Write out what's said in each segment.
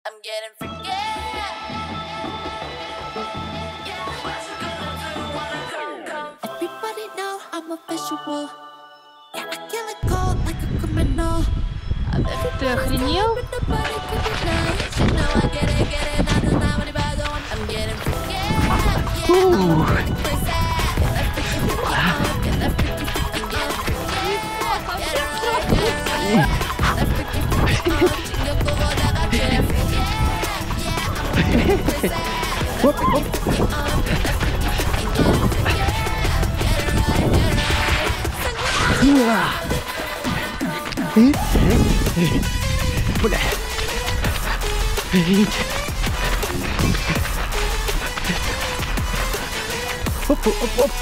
I'm getting forget. Everybody know I'm a visual. Yeah, I kill it cold like a criminal. Ты охренел? Оп, оп. Бля. Оп, оп, оп.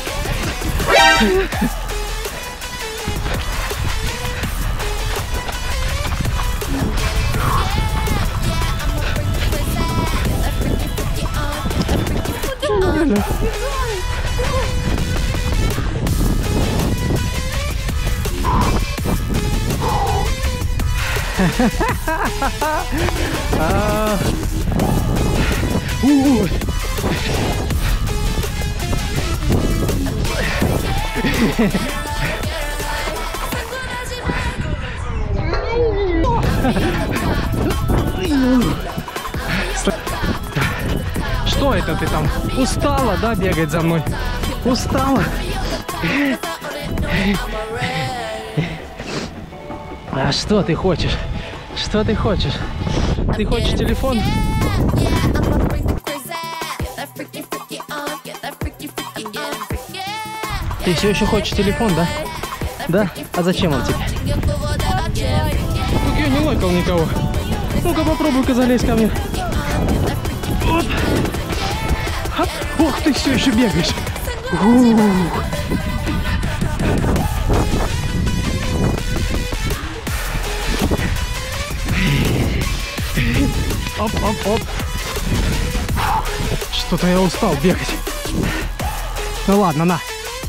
Что это ты там? Устала, да, бегать за мной? Устала? А что ты хочешь? Что ты хочешь? Ты хочешь телефон? Ты все еще хочешь телефон, да? Да? А зачем он тебе? Так я не лайкал никого. Ну-ка попробуй-ка залезь ко мне. Оп. Оп. Ох, ты все еще бегаешь. Оп, оп, оп. Что-то я устал бегать. Ну ладно, на.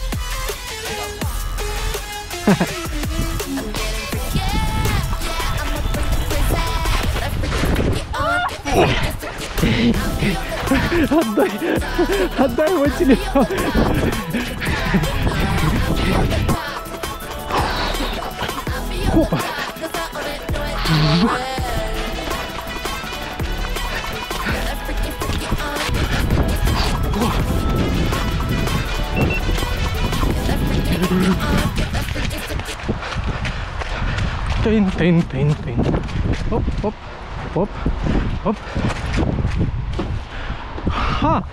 Отдай его телефон. Опа. Тын. Оп, оп, оп, оп. Ха.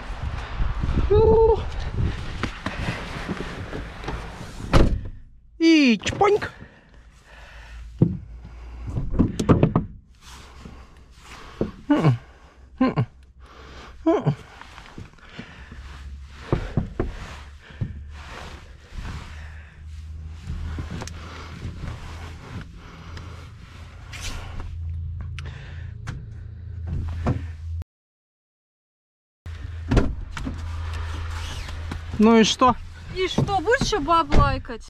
И чпоньк. Ну и что? И что, будешь еще баб лайкать?